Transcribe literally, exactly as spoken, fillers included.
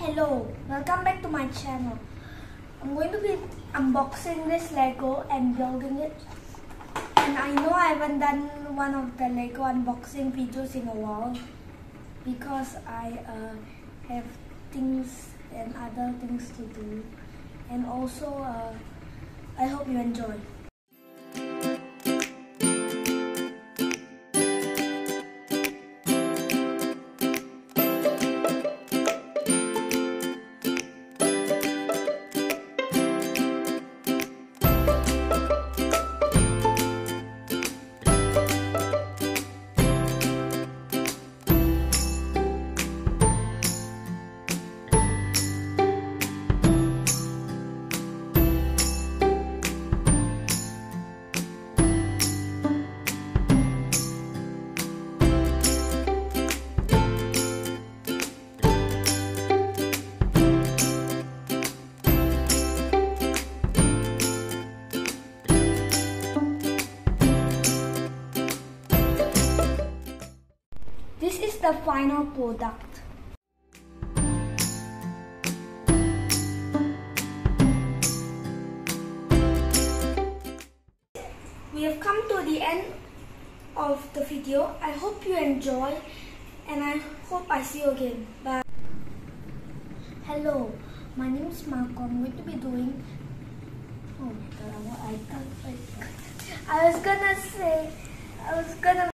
Hello, welcome back to my channel. I'm going to be unboxing this Lego and building it. And I know I haven't done one of the Lego unboxing videos in a while because I uh, have things and other things to do. And also, uh, I hope you enjoy. This is the final product. We have come to the end of the video. I hope you enjoy and I hope I see you again. Bye. Hello, my name is Marco. I'm going to be doing... Oh my god, I, I, I, I was gonna say... I was gonna...